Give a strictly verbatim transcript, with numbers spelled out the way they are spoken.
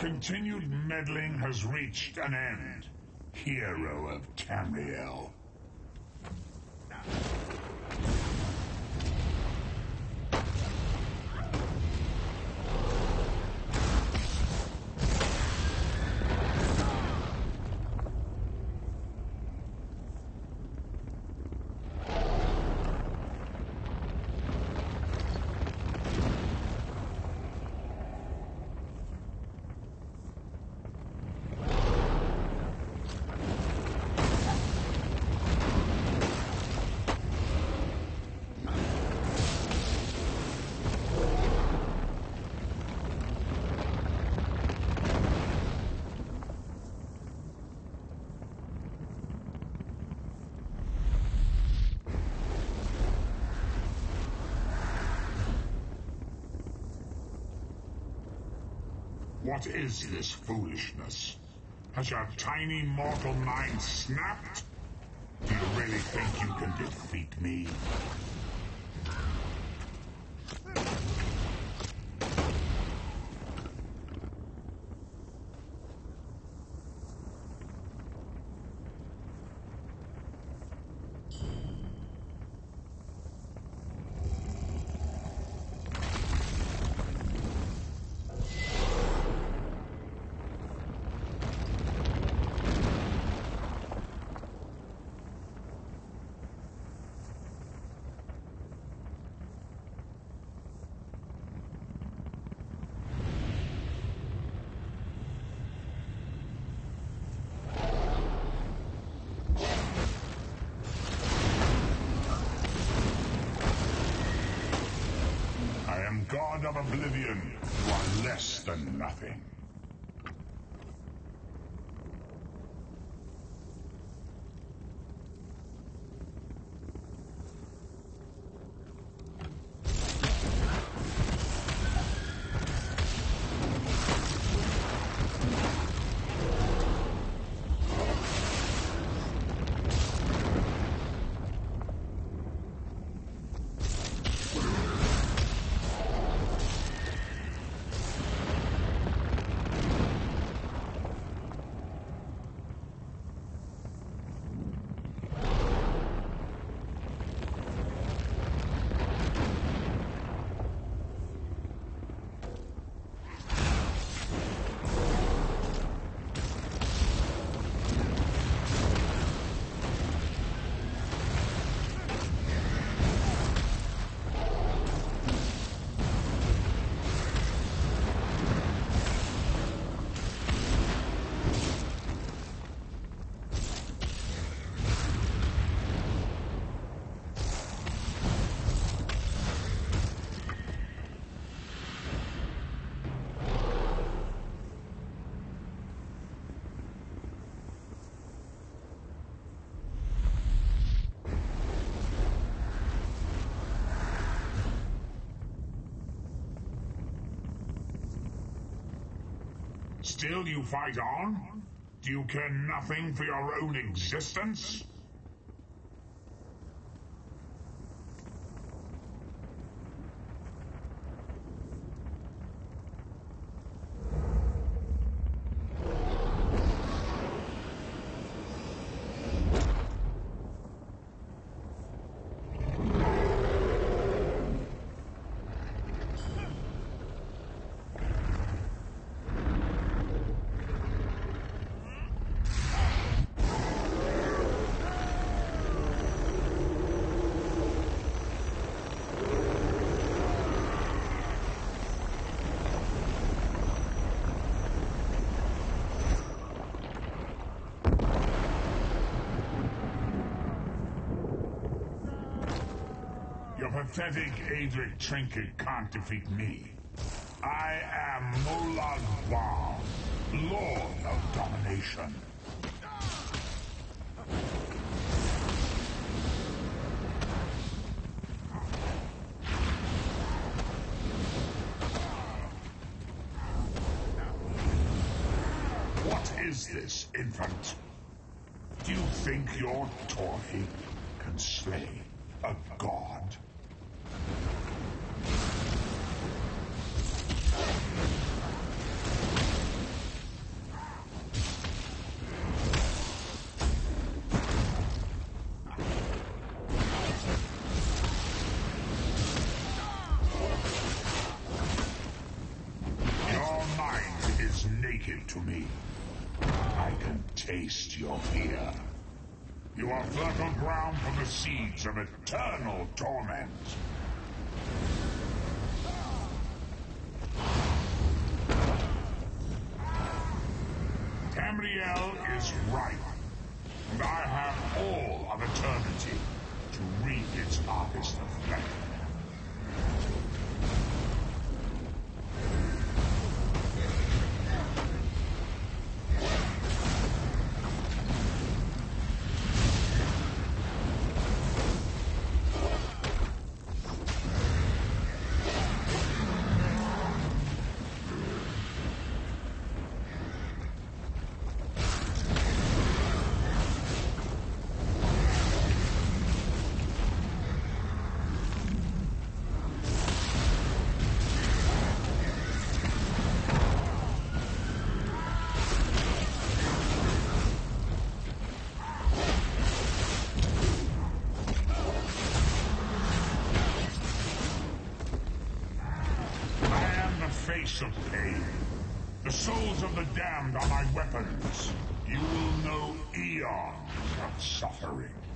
continued meddling has reached an end, hero of Tamriel. What is this foolishness? Has your tiny mortal mind snapped? Do you really think you can defeat me? God of Oblivion, you are less than nothing. Still you fight on? Do you care nothing for your own existence? Your pathetic Adric trinket can't defeat me. I am Molag Bal, Lord of Domination. What is this, infant? Do you think your toy can slay a god? Speak it to me. I can taste your fear. You are fertile ground for the seeds of eternal torment. Tamriel is ripe, and I have all of eternity to reap its harvest of flesh. Face of pain. The souls of the damned are my weapons. You will know eons of suffering.